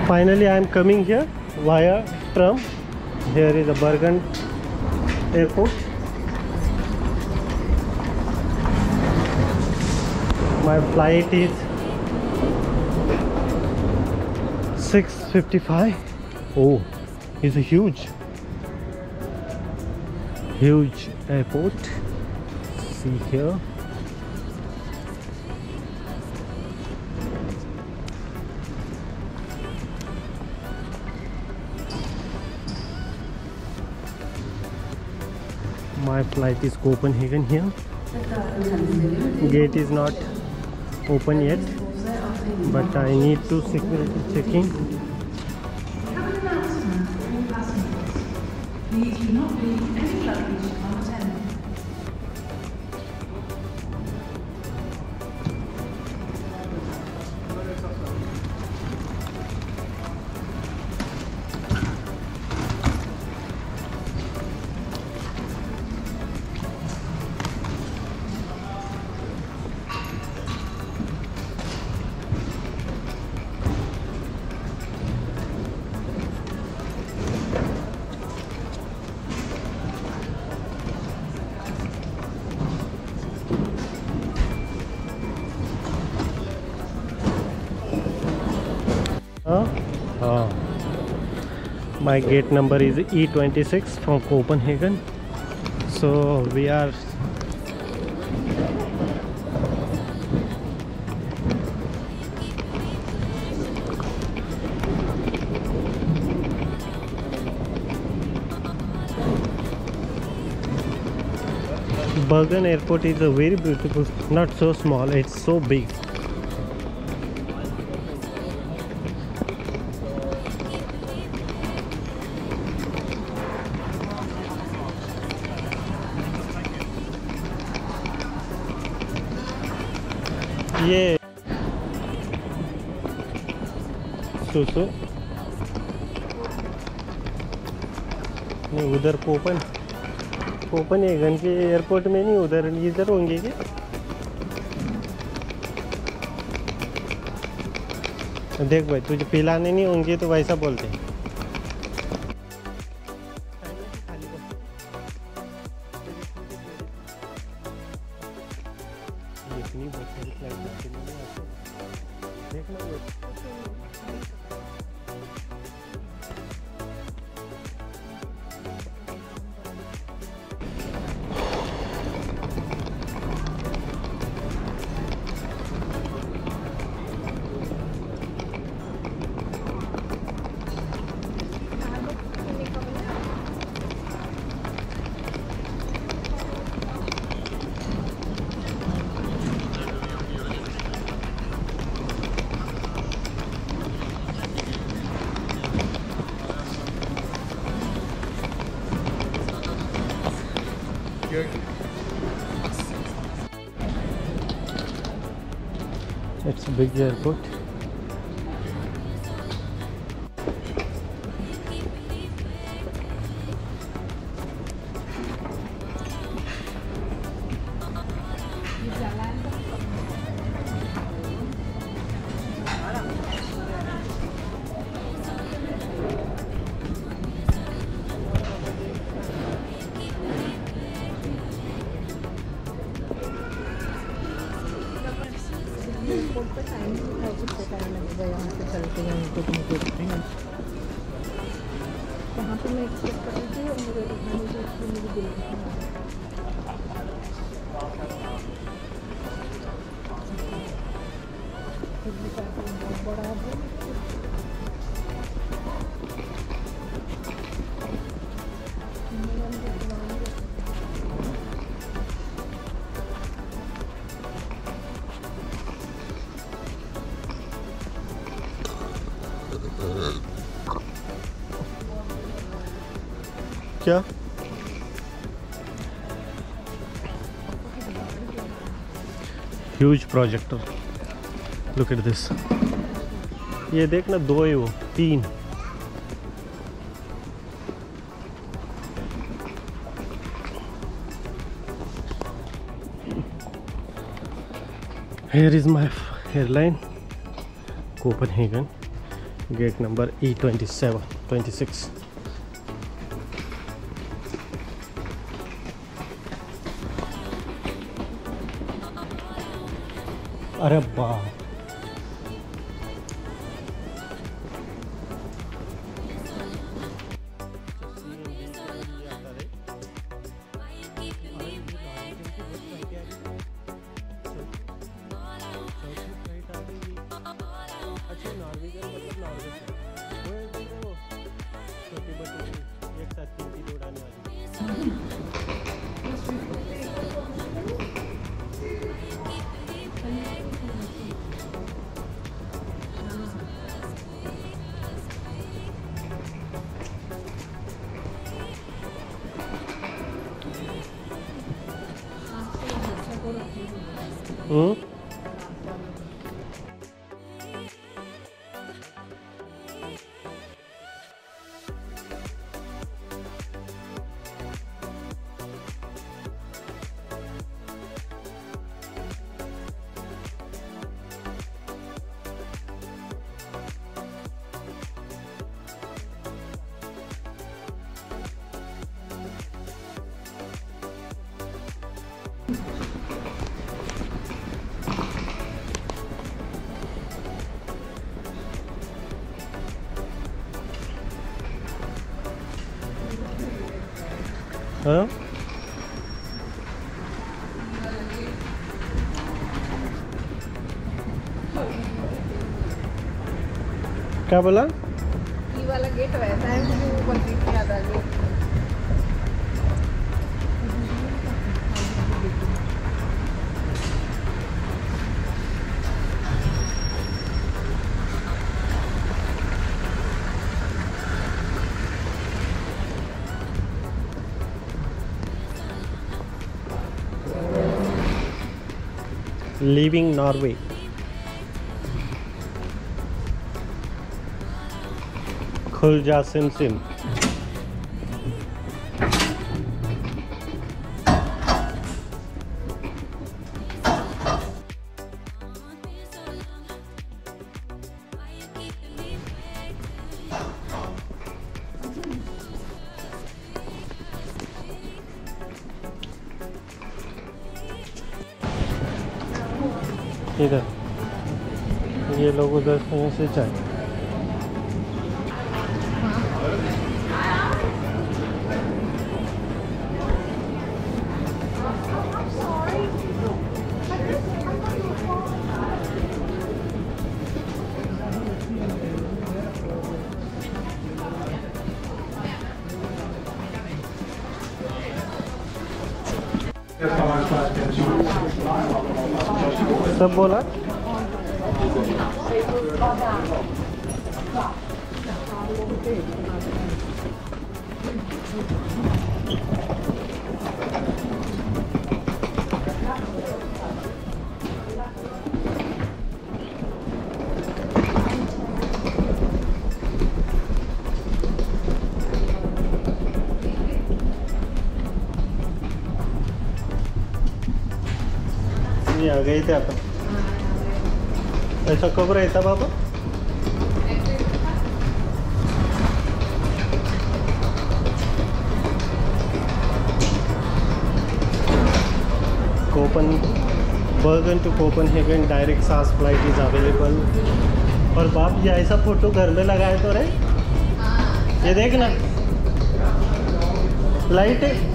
Finally, I am coming here via tram. Here is a Bergen airport. My flight is 6:55. Oh, it's a huge airport. See here. My flight is Copenhagen here. Gate is not open yet, but I need to security checking. Please do not leave any luggage unattended. My gate number is E26 from Copenhagen. So we are Bergen Airport is a very beautiful, not so small, it's so big. ये सुसु नहीं, उधर Copenhagen के airport में नहीं, उधर इधर होंगे क्या? देख भाई, तुझे पिलाने नहीं होंगे तो वैसा बोलते हैं। It's a big airport. वहाँ पे मैं एक्सपेक्ट कर रही थी और मुझे दिखाने के लिए मुझे दिल बहुत बड़ा है। क्या huge projector, look at this. ये देखना, दो ही वो तीन। Here is my airline, Copenhagen. Gate number E27 26। अरे वाह, हाँ क्या बोला? ये वाला गेट वैसा है मुझे वो कंप्लीट याद आ गया। Leaving Norway। खुल जा सिम सिम। इधर ये लोग उधर से जाए। सब बोला आ गए थे आता। ऐसा कब रहता बाबा? Bergen to Copenhagen direct SAS flight is available. और बाप ये ऐसा फोटो घर में लगाए तो रे, ये देखना फ्लाइट है।